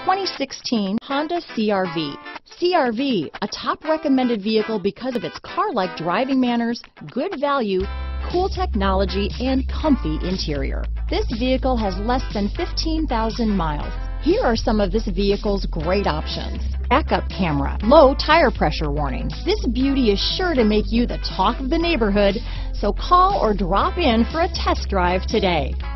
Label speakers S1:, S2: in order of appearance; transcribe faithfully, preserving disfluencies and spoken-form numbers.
S1: twenty sixteen Honda C R V. C R V, a top recommended vehicle because of its car-like driving manners, good value, cool technology, and comfy interior. This vehicle has less than fifteen thousand miles. Here are some of this vehicle's great options: backup camera, low tire pressure warning. This beauty is sure to make you the talk of the neighborhood, so call or drop in for a test drive today.